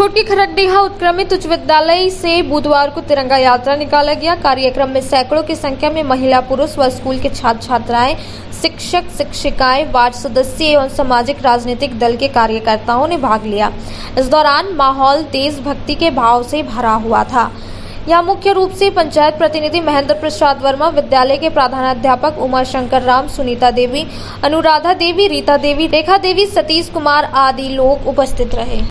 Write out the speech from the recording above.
छोटी खरकडीहा उत्क्रमित उच्च विद्यालय से बुधवार को तिरंगा यात्रा निकाला गया। कार्यक्रम में सैकड़ों की संख्या में महिला, पुरुष व स्कूल के छात्र छात्राएं, शिक्षक शिक्षिकाएं, वार्ड सदस्य एवं सामाजिक राजनीतिक दल के कार्यकर्ताओं ने भाग लिया। इस दौरान माहौल देशभक्ति के भाव से भरा हुआ था। यहाँ मुख्य रूप से पंचायत प्रतिनिधि महेंद्र प्रसाद वर्मा, विद्यालय के प्रधानाध्यापक उमा शंकर राम, सुनीता देवी, अनुराधा देवी, रीता देवी, रेखा देवी, सतीश कुमार आदि लोग उपस्थित रहे।